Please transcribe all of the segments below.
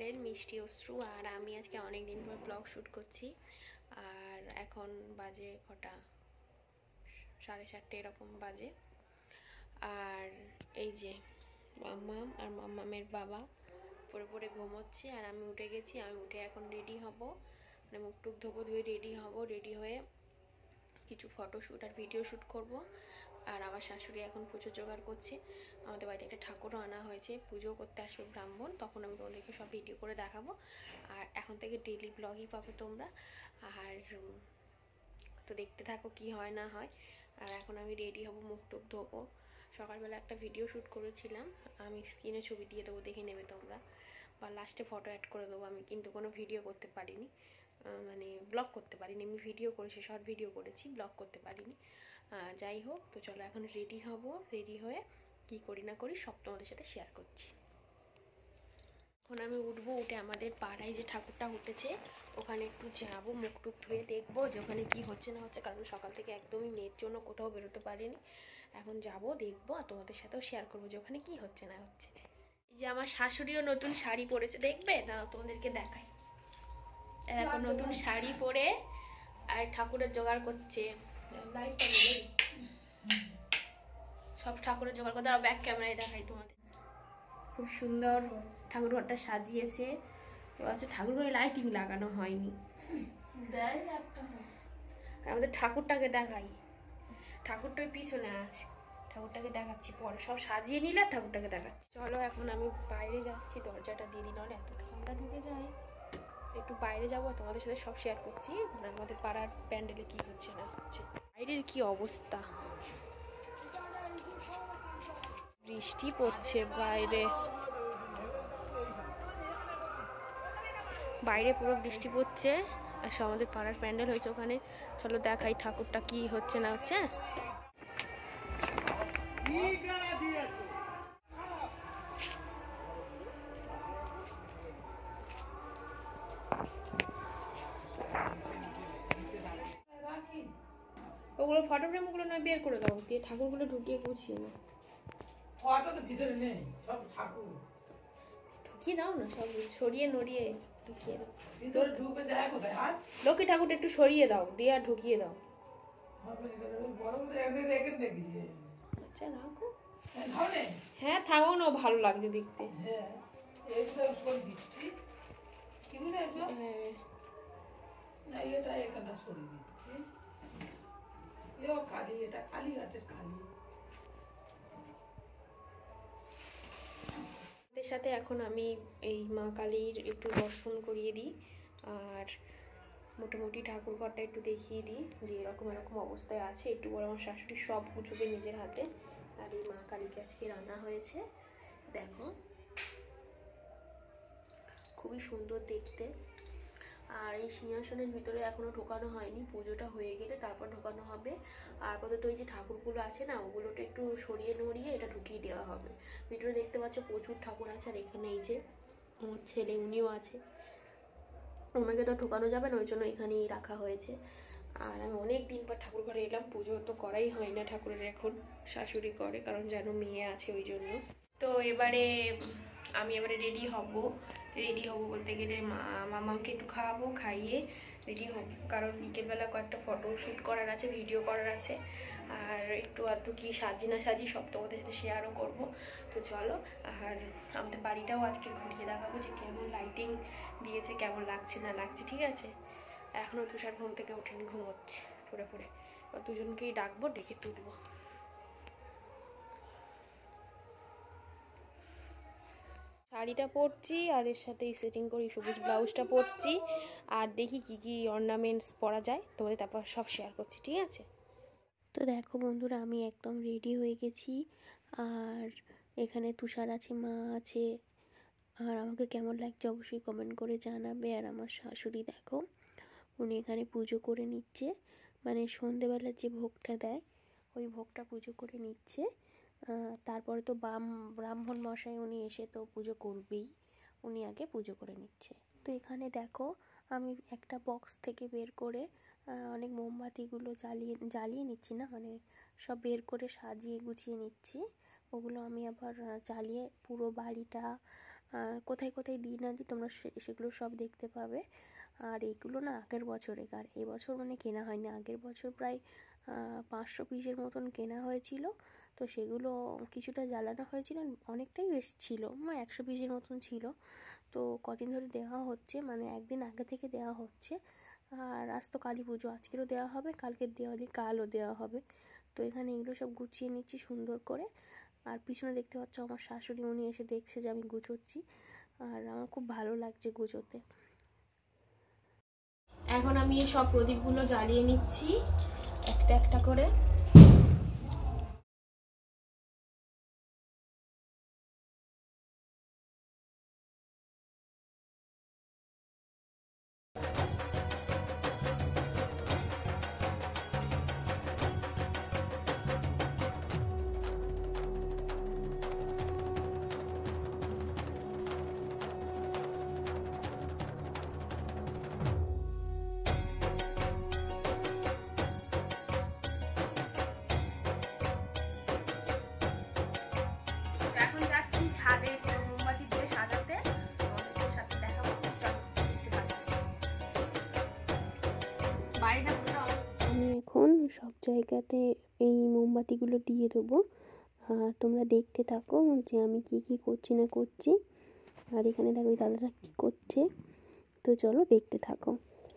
সকালের মিষ্টি অশ্রু। আর আমি আজকে অনেক দিন পর ব্লগ শ্যুট করছি। আর এখন বাজে কটা, 7:30 এরকম বাজে। আর এই যে মাম্মাম আর মাম্মামের বাবা পরে পরে ঘুমোচ্ছে, আর আমি উঠে গেছি। আমি উঠে এখন রেডি হব, মানে মুখ টুক ধোবো, ধুয়ে রেডি হব। রেডি হয়ে কিছু ফটোশ্যুট আর ভিডিও শ্যুট করব। আর আমার শাশুড়ি এখন পুজো জোগাড় করছে। আমাদের বাড়িতে একটা ঠাকুরও আনা হয়েছে, পুজো করতে আসবে ব্রাহ্মণ, তখন আমি তোমাদেরকে সব ভিডিও করে দেখাবো। আর এখন থেকে ডেইলি ব্লগই পাবে তোমরা। আর তো দেখতে থাকো কি হয় না হয়। আর এখন আমি রেডি হব, মুখ টুক ধোবো। সকালবেলা একটা ভিডিও শ্যুট করেছিলাম, আমি স্ক্রিনে ছবি দিয়ে দেবো, দেখে নেবে তোমরা, বা লাস্টে ফটো অ্যাড করে দেবো। আমি কিন্তু কোনো ভিডিও করতে পারিনি, মানে ব্লগ করতে পারিনি। আমি ভিডিও করেছি, শর্ট ভিডিও করেছি, ব্লগ করতে পারিনি। যাই হোক, তো চলো এখন রেডি হব। রেডি হয়ে কি করি না করি সব তোমাদের সাথে শেয়ার করছি। এখন আমি উঠবো, উঠে আমাদের পাড়ায় যে ঠাকুরটা উঠেছে ওখানে একটু যাবো, মুখ টুক ধুয়ে দেখবো যে ওখানে কি হচ্ছে না হচ্ছে, কারণ সকাল থেকে একদমই মেয়ের জন্য কোথাও বেরোতে পারিনি। এখন যাব, দেখবো, আর তোমাদের সাথেও শেয়ার করবো যে ওখানে কি হচ্ছে না হচ্ছে। এই যে আমার শাশুড়িও নতুন শাড়ি পরেছে, দেখবে? দাঁড়াও তোমাদেরকে দেখাই। এখন নতুন শাড়ি পরে আর ঠাকুরের জোগাড় করছে। সব ঠাকুরের জোগাড় করতে, আর ব্যাক ক্যামেরায় দেখাই তোমাদের। খুব সুন্দর ঠাকুর ঘরটা সাজিয়েছে। এবার ঠাকুর ঘরে লাইটিং লাগানো হয়নি। আমাদের ঠাকুরটাকে দেখাই, ঠাকুরটা ওই পিছনে আছে, ঠাকুরটাকে দেখাচ্ছি পরে। সব সাজিয়ে নিলে আর ঠাকুরটাকে দেখাচ্ছি। চলো এখন আমি বাইরে যাচ্ছি, দরজাটা দিয়ে দিই, নাহলে এত ঠান্ডা ঢুকে যায়। একটু বাইরে যাবো, তোমাদের সাথে সব শেয়ার করছি, মানে আমাদের পাড়ার প্যান্ডেলে কি হচ্ছে না হচ্ছে। বাইরের কি অবস্থা, বৃষ্টি পড়ছে বাইরে, বাইরে পুরো বৃষ্টি পড়ছে। আর সব আমাদের পাড়ার প্যান্ডেল হয়েছে ওখানে। চলো দেখাই ঠাকুরটা কি হচ্ছে না হচ্ছে। ওগুলো ফটো ফ্রেম গুলো না বের করে দাও, দিয়ে ঠাকুরগুলো ঢুকিয়ে গুছিয়ে নাও। ফটো তো ভিতরে নেই, সব ঠাকুর ঢুকিয়ে দাও না, সব সরিয়ে নড়িয়ে ঢুকিয়ে দাও। ভিতরে ঢুকে যায় কোথায়? আর লক্ষ্মী ঠাকুরটা একটু সরিয়ে দাও, দিয়ে আর ঢুকিয়ে দাও। আচ্ছা রাখো। হ্যাঁ থাকো না, ভালো লাগছে দেখতে। হ্যাঁ এইগুলো সরিয়ে দিচ্ছি, কি বুঝেছো? হ্যাঁ না এটা এখানটা সরিয়ে দিচ্ছি। এও কালি, এটা কালীঘাটের কালী। এর সাথে এখন আমি এই মা কালীর একটু দর্শন করিয়ে দিই। আর মোটামুটি ঠাকুর ঘরটা একটু দেখিয়ে দিই যে এরকম এরকম অবস্থায় আছে। একটু বড় আমার শাশুড়ি সব গুছবে নিজের হাতে। আর এই মা কালীকে আজকে রান্না হয়েছে, দেখো খুবই সুন্দর দেখতে। আর এই সিংহাসনের ভিতরে এখনো ঢোকানো হয়নি, পুজোটা হয়ে গেলে তারপর ঢোকানো হবে। আর আপাতত ওই যে ঠাকুরগুলো আছে না, ওগুলোটা একটু সরিয়ে নড়িয়ে এটা ঢুকিয়ে দেওয়া হবে। ভিতরে দেখতে পাচ্ছ প্রচুর ঠাকুর আছে। আর এখানে এই যে আমার ছেলে, উনিও আছে। ওনাকে তো ঢোকানো যাবে না, ওই জন্য এখানেই রাখা হয়েছে। আর আমি অনেক দিন পর ঠাকুর ঘরে এলাম, পুজো তো করাই হয় না ঠাকুরের, এখন শাশুড়ি করে, কারণ যেন মেয়ে আছে ওই জন্য। তো আমি এবারে রেডি হব বলতে গেলে মামাকে একটু খাওয়াবো, খাইয়ে রেডি হব, কারণ বিকেলবেলা কয়েকটা ফটো শ্যুট করার আছে, ভিডিও করার আছে। আর একটু আধটু কি সাজি না সাজি সব তোমাদের সাথে শেয়ারও করব। তো চলো, আর আমাদের বাড়িটাও আজকে ঘুরিয়ে দেখাবো যে কেমন লাইটিং দিয়েছে, কেমন লাগছে না লাগছে, ঠিক আছে? এখনও তুষার ঘুম থেকে ওঠেনি, ঘুমোচ্ছে পড়ে পড়ে। দুজনকেই ডাকবো, ডেকে তুলবো। শাড়িটা পরছি, আর এর সাথে সেটিং করি সবুজ ব্লাউজটা পরছি। আর দেখি কি কি অর্নামেন্টস পরা যায়, তোমাদের তারপর সব শেয়ার করছি, ঠিক আছে? তো দেখো বন্ধুরা, আমি একদম রেডি হয়ে গেছি। আর এখানে তুষার আছে, মা আছে। আর আমাকে কেমন লাগছে অবশ্যই কমেন্ট করে জানাবে। আর আমার শাশুড়ি দেখো, উনি এখানে পুজো করে নিচ্ছে, মানে সন্ধেবেলা যে ভোগটা দেয় ওই ভোগটা পুজো করে নিচ্ছে। তারপরে তো ব্রাহ্মণ মশাই উনি এসে তো পুজো করবেই, উনি আগে পুজো করে নিচ্ছে। তো এখানে দেখো আমি একটা বক্স থেকে বের করে অনেক মোমবাতিগুলো জ্বালিয়ে নিচ্ছি, না মানে সব বের করে সাজিয়ে গুছিয়ে নিচ্ছি। ওগুলো আমি আবার জ্বালিয়ে পুরো বাড়িটা কোথায় কোথায় দিই না দিই তোমরা সেগুলো সব দেখতে পাবে। আর এগুলো না আগের বছরের, এবছর মানে কেনা হয়নি, আগের বছর প্রায় 500 পিসের মতন কেনা হয়েছিল। তো সেগুলো কিছুটা জ্বালানো হয়েছিল, অনেকটাই বেশ ছিল, 100 পিসের মতন ছিল। তো কদিন ধরে দেওয়া হচ্ছে, মানে একদিন আগে থেকে দেওয়া হচ্ছে। আর আজ তো কালী পুজো, আজকেরও দেওয়া হবে, কালকের দেওয়ালি কালও দেওয়া হবে। তো এখানে এগুলো সব গুছিয়ে নিচ্ছি সুন্দর করে। আর পিছনে দেখতে পাচ্ছ আমার শাশুড়ি, উনি এসে দেখছে যে আমি গুছোচ্ছি, আর আমার খুব ভালো লাগছে গুছোতে। এখন আমি এই সব প্রদীপগুলো জ্বালিয়ে নিচ্ছি একটা একটা করে। এখন যাচ্ছি ছাদে মোমবাতি দিয়ে সাজাতে, তোমাদের সাথে দেখাবো। আমি এখন সব জায়গাতে এই মোমবাতিগুলো দিয়ে দেবো, আর তোমরা দেখতে থাকো যে আমি কি কি করছি না করছি। আর এখানে দেখো ওই দাদারা কি করছে, তো চলো দেখতে থাকো।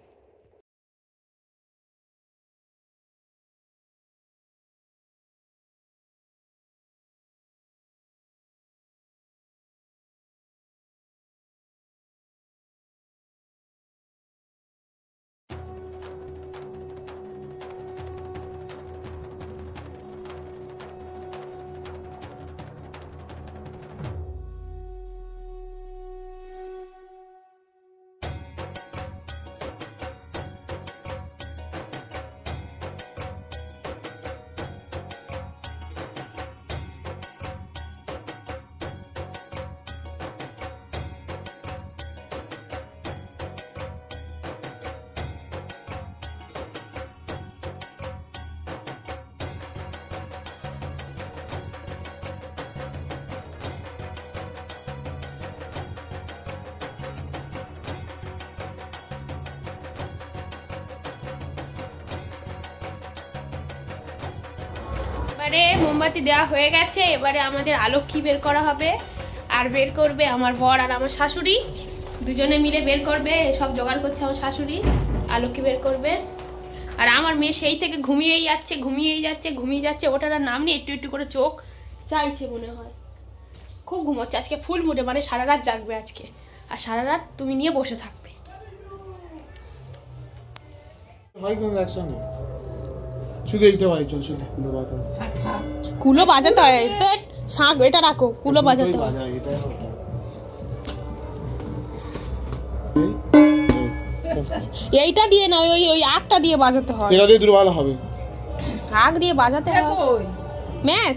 এবারে মোমবাতি দেওয়া হয়ে গেছে, এবারে আমাদের আলক্ষী বের করা হবে। আর বের করবে আমার বর আর আমার শাশুড়ি, দুজনে মিলে বের করবে। সব জোগাড় করছে আমার শাশুড়ি, আলক্ষী বের করবে। আর আমার মেয়ে সেই থেকে ঘুমিয়েই যাচ্ছে, ওটার আর নাম নেই, একটু একটু করে চোখ চাইছে মনে হয়, খুব ঘুমোচ্ছে আজকে ফুল মুডে, মানে সারা রাত জাগবে আজকে, আর সারা রাত তুমি নিয়ে বসে থাকবে। শুধু এইটা ভাই, চল শুধু কুলো বাজাতে হয়, শাঁখ এটা রাখো, কুলো বাজাতে হয়। এইটা দিয়ে না, ওই ওই আগটা দিয়ে বাজাতে হয়, এটা দিয়ে দুটো ভালো হবে, আগ দিয়ে বাজাতে হয়। ম্যাচ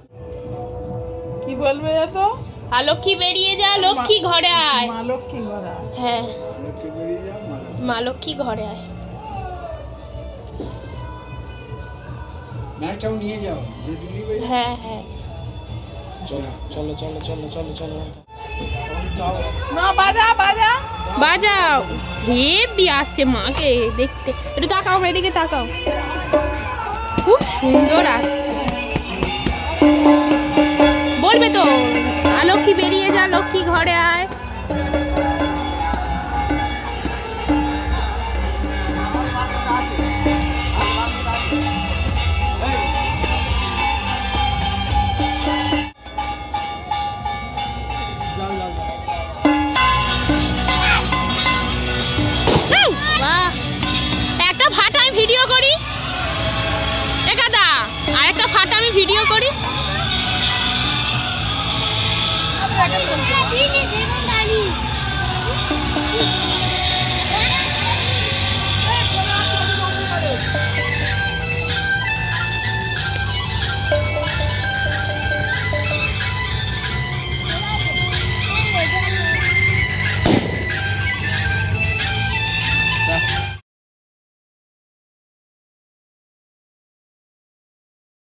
কি বলবে তো? লক্ষ্মী বেরিয়ে যা, লক্ষ্মী ঘরে আয়। মা লক্ষ্মী ঘরে আয়। হ্যাঁ, মা লক্ষ্মী ঘরে আয়। ম্যাচটাও নিয়ে যাও। হ্যাঁ হ্যাঁ, চলো চলো চলো চলো চলো চলো না, বাজা বাজা বাজাও। হেবি আসছে মাকে দেখতে, একটু তাকাও, এদিকে তাকাও, খুব সুন্দর আসছে। বলবে তো লক্ষ্মী বেরিয়ে যা, লক্ষ্মী ঘরে আয়। একটা ফাটা আমি ভিডিও করি, একাদা আর একটা ফাটা আমি ভিডিও করি।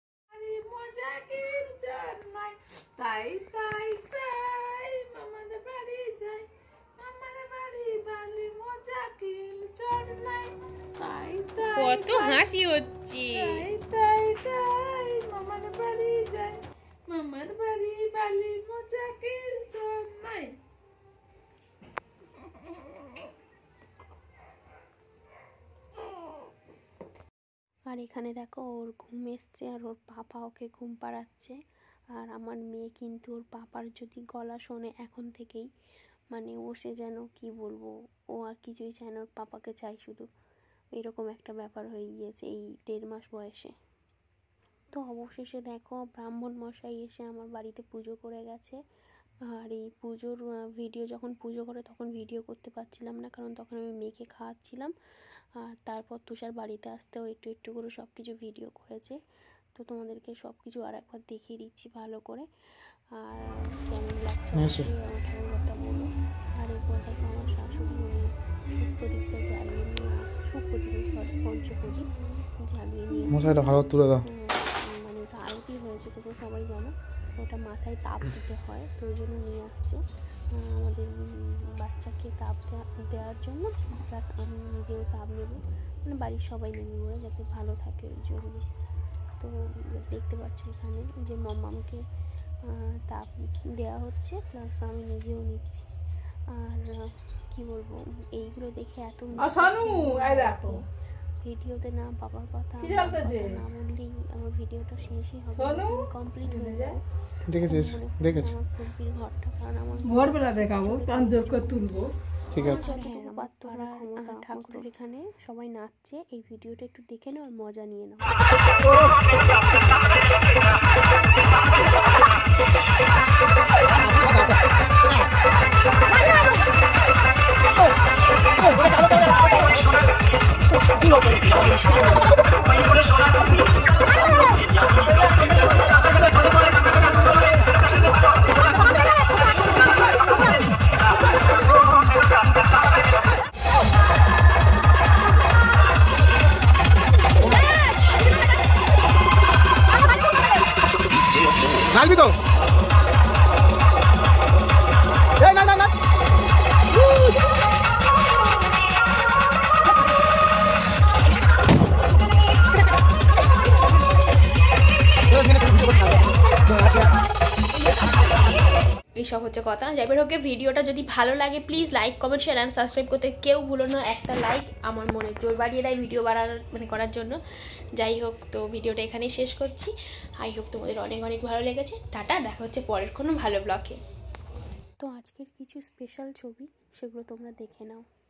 তাই তাই তাই মামাদের কত হাসি হচ্ছে। তাই তাই মামার বাড়ি যাই, মামার বাড়ি বালি মজা কিঞ্চন নাই। আর এখানে দেখো ওর ঘুম এসছে আর ওর পাপা ওকে ঘুম পাড়াচ্ছে। আর আমার মেয়ে কিন্তু ওর পাপার যদি গলা শোনে এখন থেকেই মানে ও সে যেন কি বলবো, ও আর কিছুই চায় না, ওর পাপাকে চাই শুধু। এরকম একটা ব্যাপার হয়ে গিয়েছে এই 1.5 মাস বয়সে। তো অবশেষে দেখো ব্রাহ্মণ মশাই এসে আমার বাড়িতে পুজো করে গেছে। আর এই পুজোর ভিডিও যখন পুজো করে তখন ভিডিও করতে পারছিলাম না, কারণ তখন আমি মেয়েকে খাওয়াচ্ছিলাম। আর তারপর তুষার বাড়িতে আসতেও একটু একটু করে সব কিছু ভিডিও করেছে। তো তোমাদেরকে সব কিছু আর একবার দেখিয়ে দিচ্ছি ভালো করে। আর কেমন লাগছে আমার ঠাকুরঘরটা বলো। আর এরপর দেখো আমার শাশুড়ি শুক্রদীপটা জ্বালিয়ে নিয়ে পঞ্চপ্রদীপ জ্বালিয়ে নিয়ে মশাইটা ভালো তুলে দাও। মানে ওটা আরতি হয়েছে, তোমরা সবাই জানো। ওটা মাথায় তাপ দিতে হয়, তো ওই জন্য নিয়ে আসছে আমাদের বাচ্চাকে তাপ দেওয়ার জন্য, প্লাস আমি নিজেও তাপ নেব, মানে বাড়ির সবাই নেবে বলে যাতে ভালো থাকে ওই জন্য। তো দেখতে পাচ্ছ এখানে যে মামাকে তাপ দেওয়া হচ্ছে, প্লাস আমি নিজেও নিচ্ছি। আর কি বলবো, এইগুলো দেখে এত ভিডিওতে না বাবার কথা না বললেই আমার ভিডিওটা শেষই হবে, কমপ্লিট হয়ে যাবে। দেখেছিস? দেখেছি। আমার ফুলপির ঘরটা, কারণ আমার ভোরবেলা দেখাবো, তাঞ্জোর করে তুলবো। ঠিক আছে। ঠাকুরের এখানে সবাই নাচছে, এই ভিডিওটা একটু দেখে নাও আর মজা নিয়ে নাও। নাচবি তো? না না না। এইসব হচ্ছে কথা। যাই হোক, ভিডিওটা যদি ভালো লাগে please like comment share and subscribe করতে কেউ ভুলো না। একটা লাইক আমার মনে জোর বাড়িয়ে দেয় ভিডিও করার জন্য। যাই হোক, তো ভিডিওটা এখানেই শেষ করছি। আই হোপ তোমাদের অনেক অনেক ভালো লেগেছে। টাটা, দেখা হচ্ছে পরের কোনো ভালো ব্লগে। তো আজকের কিছু স্পেশাল ছবি, সেগুলো তোমরা দেখে নাও।